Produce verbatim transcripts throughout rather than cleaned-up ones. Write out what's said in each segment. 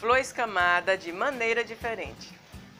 flor escamada de maneira diferente.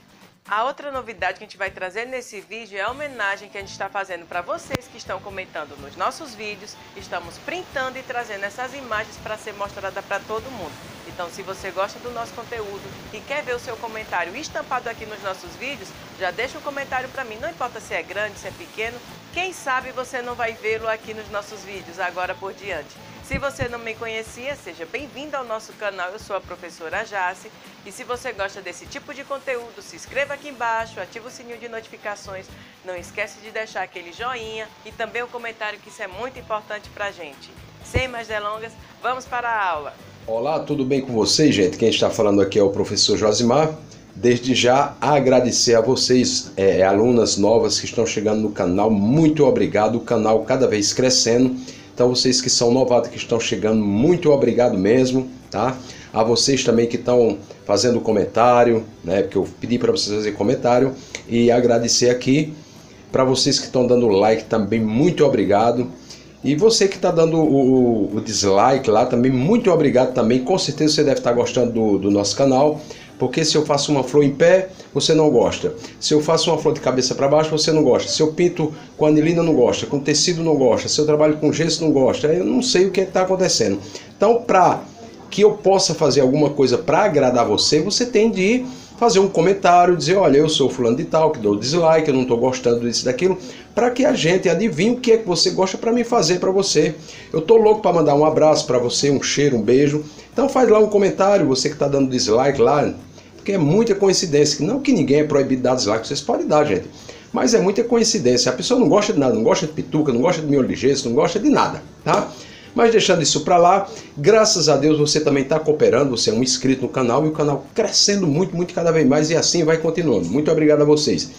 A outra novidade que a gente vai trazer nesse vídeo é a homenagem que a gente está fazendo para vocês que estão comentando nos nossos vídeos. Estamos printando e trazendo essas imagens para ser mostrada para todo mundo. Então, se você gosta do nosso conteúdo e quer ver o seu comentário estampado aqui nos nossos vídeos, já deixa um comentário para mim. Não importa se é grande, se é pequeno, quem sabe você não vai vê-lo aqui nos nossos vídeos agora por diante. Se você não me conhecia, seja bem-vindo ao nosso canal. Eu sou a professora Jace. E se você gosta desse tipo de conteúdo, se inscreva aqui embaixo, ativa o sininho de notificações. Não esquece de deixar aquele joinha e também o comentário, que isso é muito importante pra gente. Sem mais delongas, vamos para a aula. Olá, tudo bem com vocês, gente? Quem está falando aqui é o professor Josimar. Desde já agradecer a vocês, é, alunas novas que estão chegando no canal. Muito obrigado, o canal cada vez crescendo. Então vocês que são novatos, que estão chegando, muito obrigado mesmo, tá? A vocês também que estão fazendo comentário, né? Porque eu pedi para vocês fazer comentário. E agradecer aqui para vocês que estão dando like também, muito obrigado. E você que está dando o, o dislike lá também, muito obrigado também. Com certeza você deve estar gostando do, do nosso canal. Porque se eu faço uma flor em pé, você não gosta. Se eu faço uma flor de cabeça para baixo, você não gosta. Se eu pinto com anilina, não gosta. Com tecido, não gosta. Se eu trabalho com gesso, não gosta. Eu não sei o que está acontecendo. Então, para que eu possa fazer alguma coisa para agradar você, você tem de fazer um comentário, dizer, olha, eu sou fulano de tal, que dou dislike, eu não estou gostando disso, daquilo, para que a gente adivinhe o que é que você gosta para me fazer para você. Eu estou louco para mandar um abraço para você, um cheiro, um beijo. Então faz lá um comentário, você que está dando dislike lá, porque é muita coincidência. Não que ninguém é proibido de dar dislike, vocês podem dar, gente. Mas é muita coincidência. A pessoa não gosta de nada, não gosta de pituca, não gosta de miolo de gesso, não gosta de nada, tá? Mas deixando isso para lá, graças a Deus você também está cooperando, você é um inscrito no canal e o canal crescendo muito, muito cada vez mais, e assim vai continuando. Muito obrigado a vocês.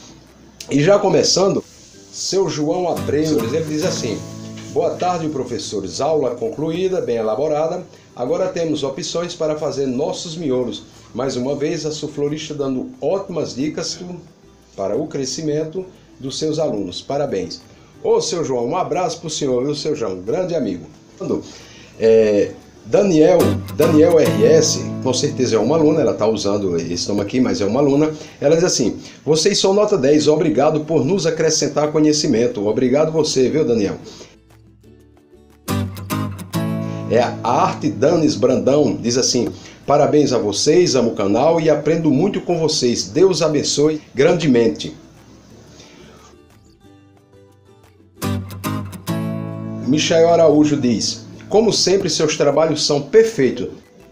E já começando, seu João Abreu, ele diz assim: boa tarde, professores, aula concluída, bem elaborada. Agora temos opções para fazer nossos miolos. Mais uma vez, a suflorista dando ótimas dicas para o crescimento dos seus alunos. Parabéns. Ô, seu João, um abraço para o senhor, viu, seu João? Grande amigo. É, Daniel, Daniel R S, com certeza é uma aluna, ela está usando esse nome aqui, mas é uma aluna. Ela diz assim: vocês são nota dez, obrigado por nos acrescentar conhecimento. Obrigado você, viu, Daniel? É a Arte Danis Brandão, diz assim: parabéns a vocês, amo o canal e aprendo muito com vocês. Deus abençoe grandemente. Michael Araújo diz: como sempre, seus trabalhos são perfeitos.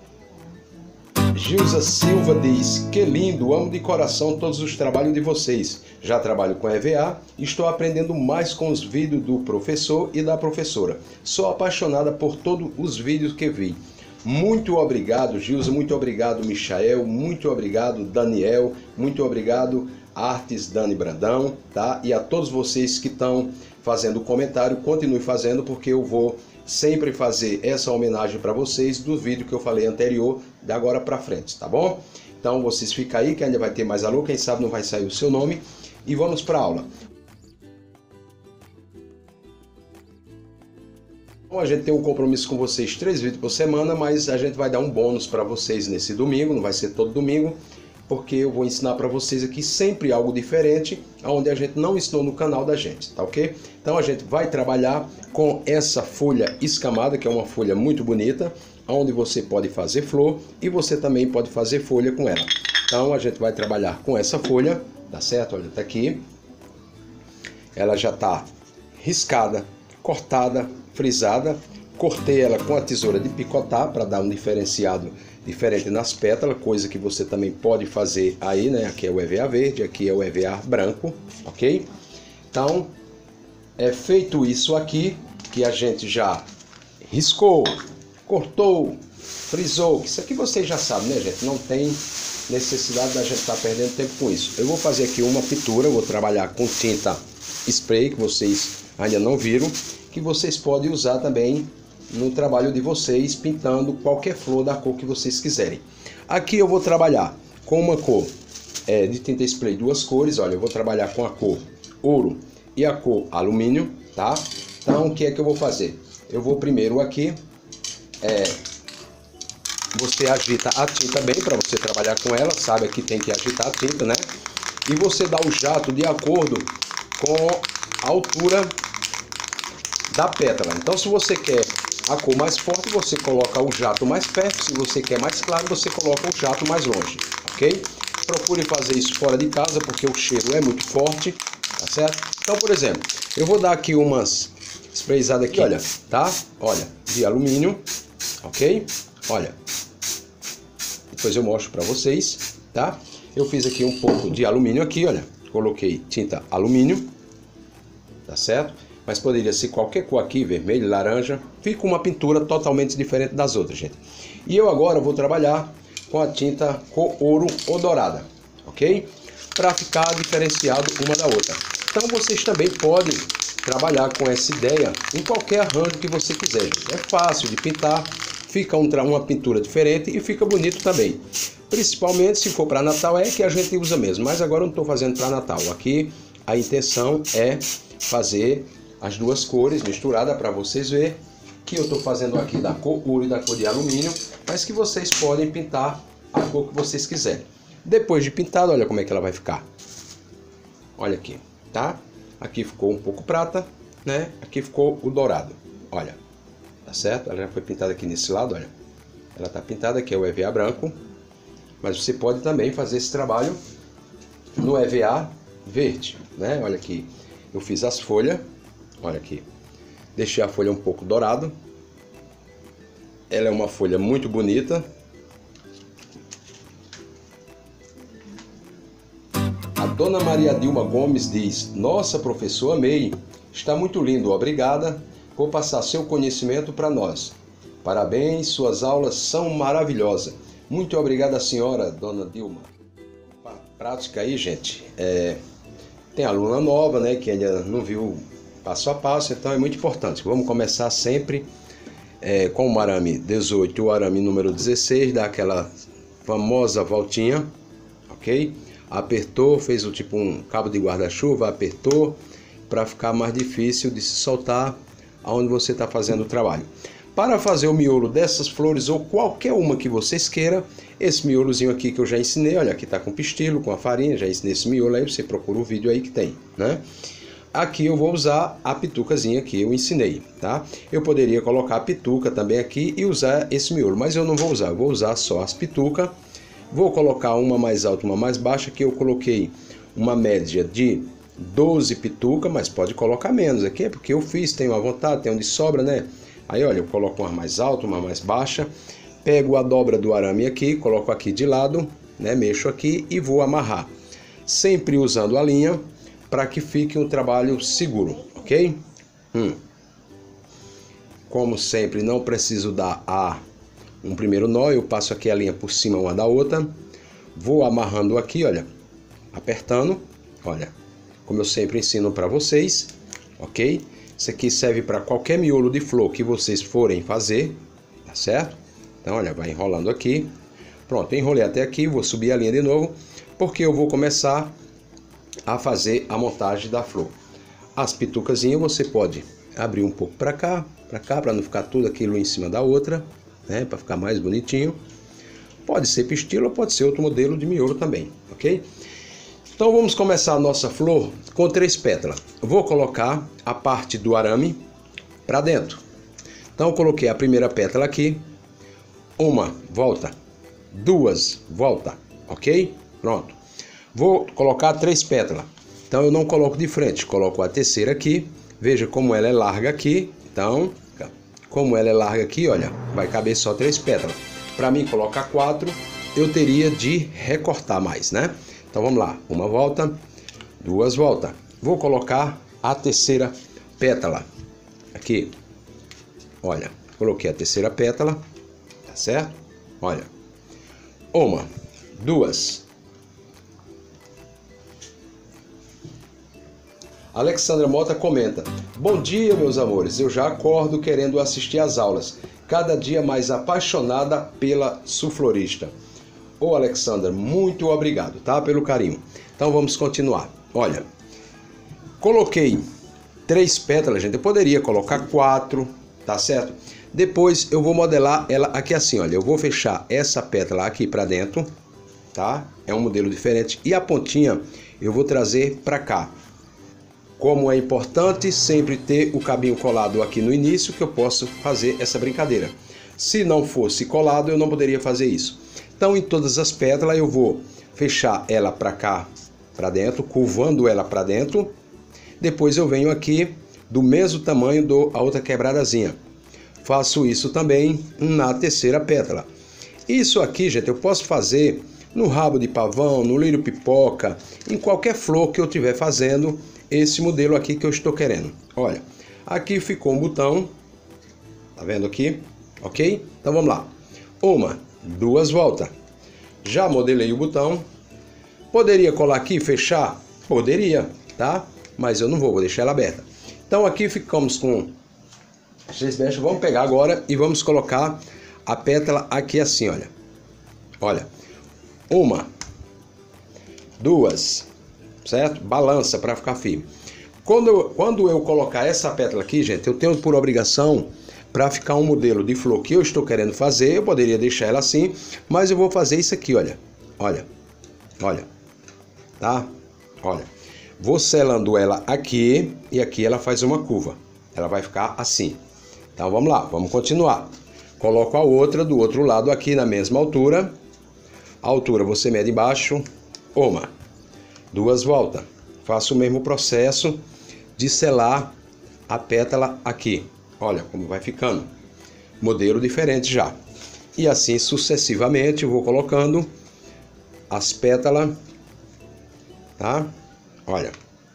Gilza Silva diz: que lindo, amo de coração todos os trabalhos de vocês. Já trabalho com E V A e estou aprendendo mais com os vídeos do professor e da professora. Sou apaixonada por todos os vídeos que vi. Muito obrigado, Gilza, muito obrigado, Michael, muito obrigado, Daniel, muito obrigado, Artes Dani Brandão, tá? E a todos vocês que estão fazendo comentário, continue fazendo, porque eu vou sempre fazer essa homenagem para vocês do vídeo que eu falei anterior, da agora para frente, tá bom? Então vocês ficam aí que ainda vai ter mais aluno, quem sabe não vai sair o seu nome, e vamos para a aula. Bom, a gente tem um compromisso com vocês, três vídeos por semana, mas a gente vai dar um bônus para vocês nesse domingo, não vai ser todo domingo, porque eu vou ensinar para vocês aqui sempre algo diferente, onde a gente não ensinou no canal da gente, tá ok? Então a gente vai trabalhar com essa folha escamada, que é uma folha muito bonita, onde você pode fazer flor e você também pode fazer folha com ela. Então a gente vai trabalhar com essa folha, tá certo? Olha, tá aqui. Ela já tá riscada, cortada, frisada. Cortei ela com a tesoura de picotar para dar um diferenciado diferente nas pétalas, coisa que você também pode fazer aí, né? Aqui é o E V A verde, aqui é o E V A branco, ok? Então, é feito isso aqui, que a gente já riscou, cortou, frisou. Isso aqui vocês já sabem, né, gente? Não tem necessidade da gente estar perdendo tempo com isso. Eu vou fazer aqui uma pintura, vou trabalhar com tinta spray, que vocês ainda não viram, que vocês podem usar também no trabalho de vocês, pintando qualquer flor da cor que vocês quiserem. Aqui eu vou trabalhar com uma cor é, de tinta spray, duas cores. Olha, eu vou trabalhar com a cor ouro e a cor alumínio, tá? Então, o que é que eu vou fazer? Eu vou primeiro aqui é, você agita a tinta bem para você trabalhar com ela, sabe que tem que agitar a tinta, né? E você dá o jato de acordo com a altura da pétala. Então, se você quer a cor mais forte, você coloca o jato mais perto. Se você quer mais claro, você coloca o jato mais longe, ok? Procure fazer isso fora de casa, porque o cheiro é muito forte, tá certo? Então, por exemplo, eu vou dar aqui umas sprayzadas aqui, olha, tá? Olha, de alumínio, ok? Olha, depois eu mostro para vocês, tá? Eu fiz aqui um pouco de alumínio aqui, olha, coloquei tinta alumínio, tá certo? Mas poderia ser qualquer cor aqui, vermelho, laranja, fica uma pintura totalmente diferente das outras, gente. E eu agora vou trabalhar com a tinta cor ouro ou dourada, ok? Para ficar diferenciado uma da outra. Então vocês também podem trabalhar com essa ideia em qualquer arranjo que você quiser, gente. É fácil de pintar, fica um, uma pintura diferente e fica bonito também. Principalmente se for para Natal, é que a gente usa mesmo, mas agora eu não estou fazendo para Natal. Aqui a intenção é fazer as duas cores misturadas para vocês verem que eu estou fazendo aqui da cor ouro e da cor de alumínio, mas que vocês podem pintar a cor que vocês quiserem. Depois de pintado, olha como é que ela vai ficar. Olha aqui, tá? Aqui ficou um pouco prata, né? Aqui ficou o dourado. Olha, tá certo? Ela já foi pintada aqui nesse lado, olha. Ela tá pintada aqui, é o E V A branco. Mas você pode também fazer esse trabalho no E V A verde, né? Olha aqui, eu fiz as folhas, olha aqui. Deixei a folha um pouco dourado. Ela é uma folha muito bonita. A dona Maria Dilma Gomes diz: nossa, professor, amei. Está muito lindo, obrigada. Vou passar seu conhecimento para nós. Parabéns, suas aulas são maravilhosas. Muito obrigada, senhora, dona Dilma. Prática aí, gente. É, tem aluna nova, né, que ainda não viu passo a passo, então é muito importante. Vamos começar sempre é, com o arame dezoito, o arame número dezesseis, dá aquela famosa voltinha, ok? Apertou, fez o tipo um cabo de guarda-chuva, apertou, para ficar mais difícil de se soltar aonde você está fazendo o trabalho. Para fazer o miolo dessas flores ou qualquer uma que vocês queiram, esse miolozinho aqui que eu já ensinei, olha, aqui está com pistilo, com a farinha, já ensinei esse miolo aí, você procura o vídeo aí que tem, né? Aqui eu vou usar a pitucazinha que eu ensinei, tá? Eu poderia colocar a pituca também aqui e usar esse miolo, mas eu não vou usar, eu vou usar só as pitucas. Vou colocar uma mais alta, uma mais baixa, que eu coloquei uma média de doze pitucas, mas pode colocar menos aqui, porque eu fiz, tenho à vontade, tem onde sobra, né? Aí, olha, eu coloco uma mais alta, uma mais baixa, pego a dobra do arame aqui, coloco aqui de lado, né? Mexo aqui e vou amarrar. Sempre usando a linha, para que fique um trabalho seguro, ok? Hum. Como sempre, não preciso dar a um primeiro nó, eu passo aqui a linha por cima uma da outra, vou amarrando aqui, olha, apertando, olha, como eu sempre ensino para vocês, ok? Isso aqui serve para qualquer miolo de flor que vocês forem fazer, tá certo? Então, olha, vai enrolando aqui, pronto, enrolei até aqui, vou subir a linha de novo, porque eu vou começar a fazer a montagem da flor. As pitucazinhas você pode abrir um pouco para cá, para cá, para não ficar tudo aquilo em cima da outra, né, para ficar mais bonitinho. Pode ser pistilo ou pode ser outro modelo de miolo também, ok? Então vamos começar a nossa flor com três pétalas. Vou colocar a parte do arame para dentro. Então eu coloquei a primeira pétala aqui, uma, volta, duas, volta, ok? Pronto. Vou colocar três pétalas. Então eu não coloco de frente, coloco a terceira aqui. Veja como ela é larga aqui. Então, como ela é larga aqui, olha, vai caber só três pétalas. Para mim colocar quatro, eu teria de recortar mais, né? Então vamos lá, uma volta, duas voltas. Vou colocar a terceira pétala aqui. Olha, coloquei a terceira pétala, tá certo? Olha, uma, duas. Alexandra Mota comenta: bom dia, meus amores, eu já acordo querendo assistir às aulas, cada dia mais apaixonada pela Suflorista. Ô Alexandra, muito obrigado, tá, pelo carinho. Então vamos continuar. Olha, coloquei três pétalas, gente, eu poderia colocar quatro, tá certo? Depois eu vou modelar ela aqui assim, olha. Eu vou fechar essa pétala aqui para dentro, tá? É um modelo diferente. E a pontinha eu vou trazer para cá. Como é importante sempre ter o cabinho colado aqui no início, que eu posso fazer essa brincadeira. Se não fosse colado, eu não poderia fazer isso. Então, em todas as pétalas, eu vou fechar ela para cá, para dentro, curvando ela para dentro. Depois eu venho aqui do mesmo tamanho, dou a outra quebradazinha. Faço isso também na terceira pétala. Isso aqui, gente, eu posso fazer no rabo de pavão, no lírio pipoca, em qualquer flor que eu estiver fazendo, esse modelo aqui que eu estou querendo. Olha, aqui ficou um botão, tá vendo aqui? Ok? Então vamos lá. Uma, duas voltas. Já modelei o botão. Poderia colar aqui e fechar? Poderia, tá? Mas eu não vou, vou deixar ela aberta. Então aqui ficamos com... Vamos pegar agora e vamos colocar a pétala aqui assim, olha. Olha. Uma. Duas. Certo? Balança para ficar firme. Quando eu, quando eu colocar essa pétala aqui, gente, eu tenho por obrigação, para ficar um modelo de flor que eu estou querendo fazer, eu poderia deixar ela assim, mas eu vou fazer isso aqui, olha. Olha. Olha. Tá? Olha. Vou selando ela aqui e aqui ela faz uma curva. Ela vai ficar assim. Então vamos lá, vamos continuar. Coloco a outra do outro lado aqui na mesma altura. A altura você mede embaixo. Uma. Duas voltas. Faço o mesmo processo de selar a pétala aqui. Olha como vai ficando. Modelo diferente já. E assim sucessivamente eu vou colocando as pétalas, tá? Olha.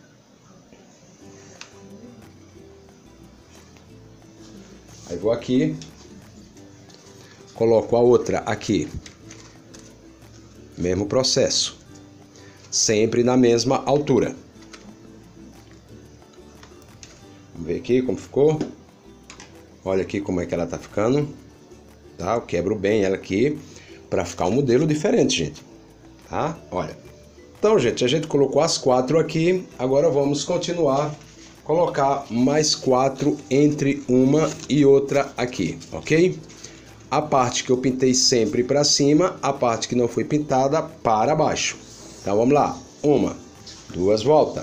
Aí vou aqui, coloco a outra aqui. Mesmo processo. Sempre na mesma altura. Vamos ver aqui como ficou. Olha aqui como é que ela tá ficando. Tá? Eu quebro bem ela aqui para ficar um modelo diferente, gente. Tá? Olha. Então, gente, a gente colocou as quatro aqui. Agora vamos continuar. Colocar mais quatro entre uma e outra aqui, ok? A parte que eu pintei sempre para cima, a parte que não foi pintada para baixo. Então vamos lá. Uma, duas voltas.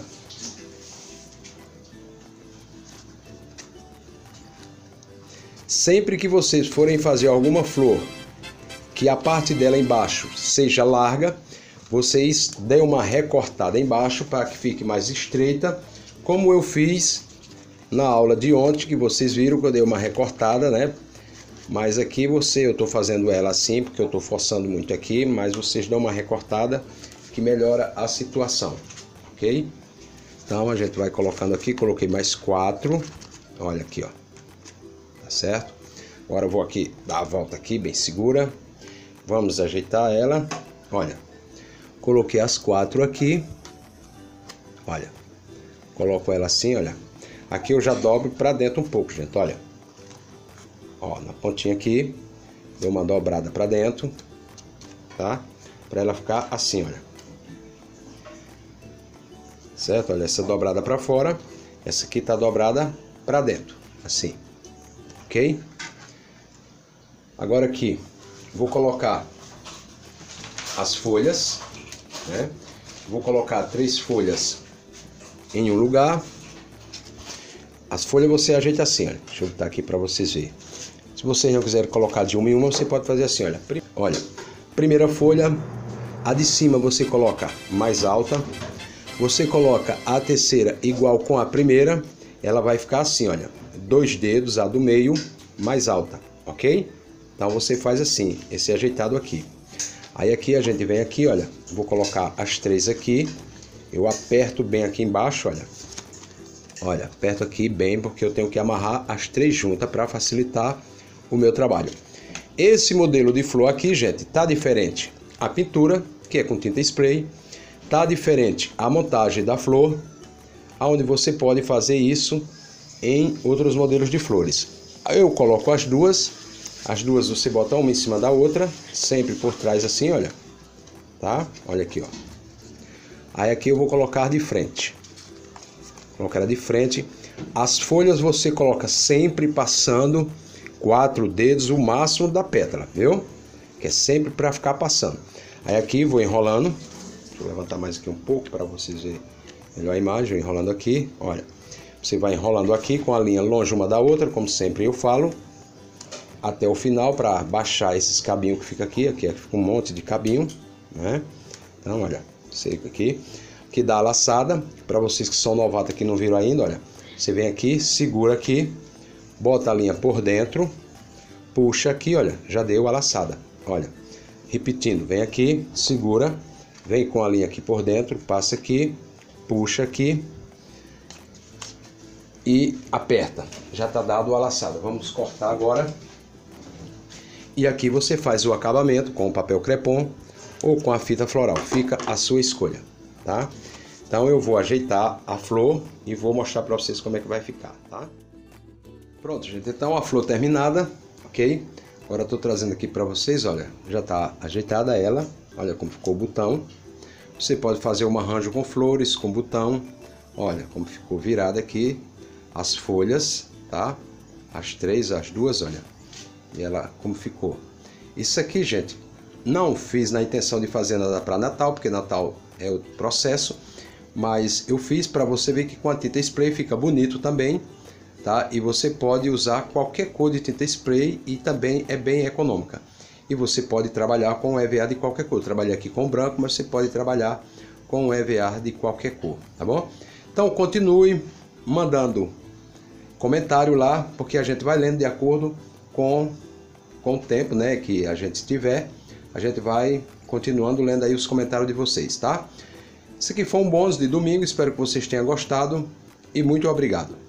Sempre que vocês forem fazer alguma flor que a parte dela embaixo seja larga, vocês dêem uma recortada embaixo para que fique mais estreita, como eu fiz na aula de ontem, que vocês viram que eu dei uma recortada, né? Mas aqui você, eu estou fazendo ela assim, porque eu estou forçando muito aqui, mas vocês dão uma recortada que melhora a situação, ok? Então a gente vai colocando aqui, coloquei mais quatro, olha aqui, ó, tá certo? Agora eu vou aqui dar a volta aqui, bem segura, vamos ajeitar ela, olha, coloquei as quatro aqui, olha, coloco ela assim, olha, aqui eu já dobro para dentro um pouco, gente, olha, ó, na pontinha aqui, deu uma dobrada para dentro, tá? Para ela ficar assim, olha. Certo? Olha, essa dobrada para fora, essa aqui tá dobrada para dentro, assim. Ok? Agora aqui, vou colocar as folhas, né? Vou colocar três folhas em um lugar. As folhas você ajeita assim, olha. Deixa eu botar aqui para vocês verem. Se vocês não quiserem colocar de uma em uma, você pode fazer assim, olha. Olha, primeira folha, a de cima você coloca mais alta. Você coloca a terceira igual com a primeira, ela vai ficar assim, olha. Dois dedos, a do meio, mais alta, ok? Então você faz assim, esse ajeitado aqui. Aí aqui a gente vem aqui, olha. Vou colocar as três aqui. Eu aperto bem aqui embaixo, olha. Olha, aperto aqui bem, porque eu tenho que amarrar as três juntas para facilitar o meu trabalho. Esse modelo de flor aqui, gente, tá diferente a pintura, que é com tinta spray, tá diferente a montagem da flor, onde você pode fazer isso em outros modelos de flores. Eu coloco as duas, as duas você bota uma em cima da outra, sempre por trás assim, olha, tá? Olha aqui, ó. Aí aqui eu vou colocar de frente. Colocar ela de frente. As folhas você coloca sempre passando quatro dedos o máximo da pétala, viu? Que é sempre para ficar passando. Aí aqui vou enrolando, deixa eu levantar mais aqui um pouco para vocês verem melhor a imagem, enrolando aqui, olha. Você vai enrolando aqui com a linha longe uma da outra, como sempre eu falo, até o final para baixar esses cabinhos que fica aqui, aqui fica um monte de cabinho, né? Então, olha, seco aqui, que dá a laçada, para vocês que são novatos que não viram ainda, olha, você vem aqui, segura aqui, bota a linha por dentro, puxa aqui, olha, já deu a laçada, olha, repetindo, vem aqui, segura, vem com a linha aqui por dentro, passa aqui, puxa aqui e aperta, já tá dado a laçada. Vamos cortar agora. E aqui você faz o acabamento com o papel crepom ou com a fita floral, fica a sua escolha, tá? Então eu vou ajeitar a flor e vou mostrar para vocês como é que vai ficar, tá? Pronto, gente, então a flor terminada, ok? Agora eu tô trazendo aqui para vocês, olha, já tá ajeitada ela, olha como ficou o botão. Você pode fazer um arranjo com flores, com botão, olha como ficou virada aqui as folhas, tá? As três, as duas, olha, e ela como ficou. Isso aqui, gente, não fiz na intenção de fazer nada para Natal, porque Natal é o processo, mas eu fiz para você ver que com a tinta spray fica bonito também, tá? E você pode usar qualquer cor de tinta spray e também é bem econômica. E você pode trabalhar com E V A de qualquer cor. Eu trabalhei aqui com branco, mas você pode trabalhar com E V A de qualquer cor, tá bom? Então continue mandando comentário lá, porque a gente vai lendo de acordo com, com o tempo, né, que a gente tiver. A gente vai continuando lendo aí os comentários de vocês, tá? Esse aqui foi um bônus de domingo, espero que vocês tenham gostado e muito obrigado.